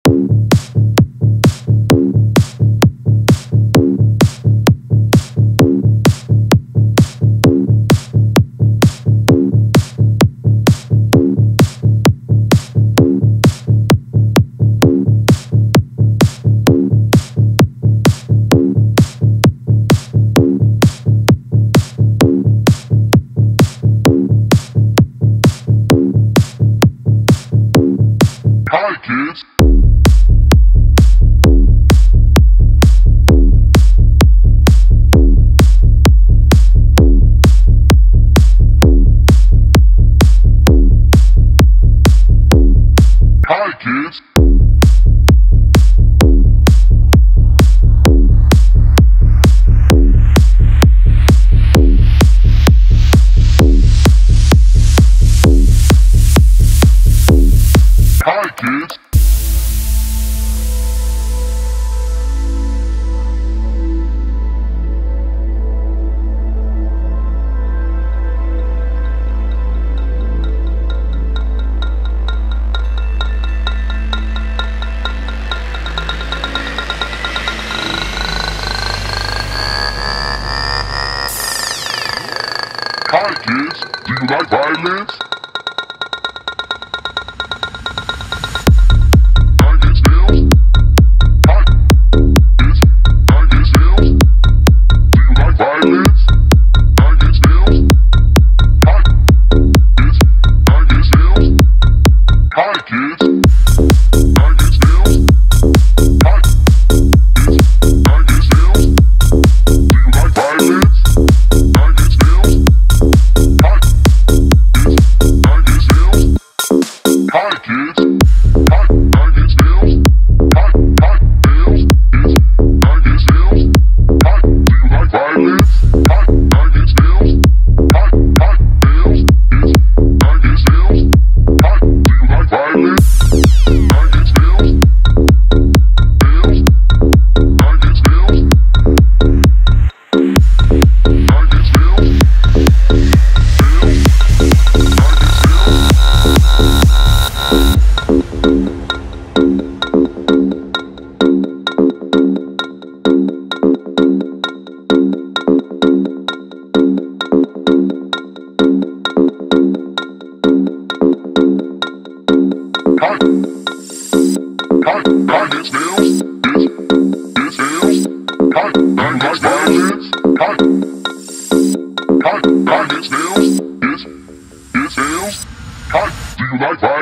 Hi, kids. Hi, kids. Hi, kids. Hi, kids. Do you like violins? Nine Inch Nails? Hi, kids. Nine Inch Nails? Do you like violins? Nine Inch Nails? Hi, kids. Nine Inch Nails? Hi, kids. Nine Inch Nails? Hi, kids. Nine Inch Nails? Do you like violins? Nine Inch Nails? Hi, kids. Nine Inch Nails? Hi, kids. Hi, Nine Inch Nails? Hi, nails, kids. Nine Inch Nails? Hi, do you like violins? Hi, Nine Inch Nails? Hi, nails, kids. Nine Inch Nails? Hi, do you like violins? Nine Inch Nails? Nails? Nine Inch Nails? Nine Inch Nails? Nails? Hi, Nine Inch Nails? It's nails? Hi, Nine Inch Violins? Hi, Nine Inch Nails? It's nails? Hi, do you like violins?